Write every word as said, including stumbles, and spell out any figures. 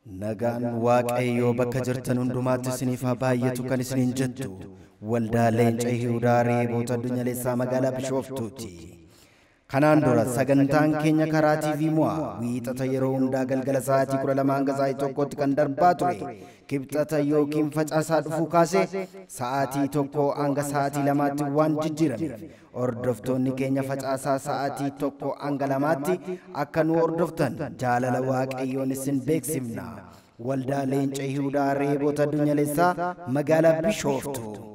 Nagaan waaqayyoo bakka jirtan hundumaatti isiniif haa baay'atu kan isiniin jettu waldaa leenca Yihuudaa Reeboota Addunyaa magaalaa Bishooftuuti. Kanaan dura sagantaan keenya karaa T V Mo'aa wiixata yeroo hundaa galgala sa'aatii kudha lama hanga sa'aatii tokkotti kan darbaa ture. Kibxata yookiin facaasaa dhufuu kaasee sa'aatii tokko hanga sa'aatii lamaatti waan jijjiirameef hordoftoonni keenya facaasaa sa'aatii tokko hanga lamaatti akka nu hordoftan jaalala waaqayyoon isin beeksifna. Waldaa leenca Yihuudaa Reeboota Addunyaa magaalaa Bishooftuu.